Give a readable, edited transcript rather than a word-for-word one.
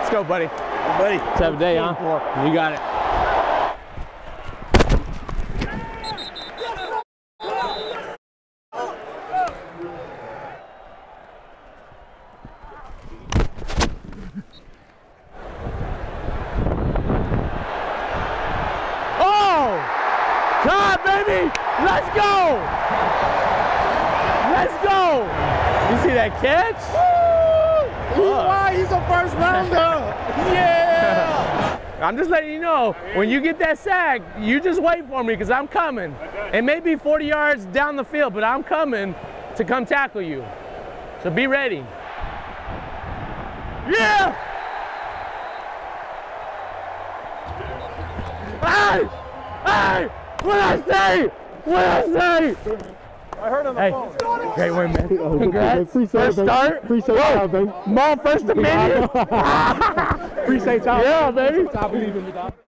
Let's go, buddy. Hey, buddy. Let's have a day, huh? You got it. God, baby! Let's go! Let's go! You see that catch? Why? He's a first rounder! Yeah! I'm just letting you know, when you get that sack, you just wait for me because I'm coming. It may be 40 yards down the field, but I'm coming to come tackle you. So be ready. Yeah! Hey! Hey! What I say? What I say? I heard on the phone. Great win, man. Congrats. First start. Appreciate y'all, baby. Ball first to me. Appreciate y'all. Yeah, baby. I believe in you, dog.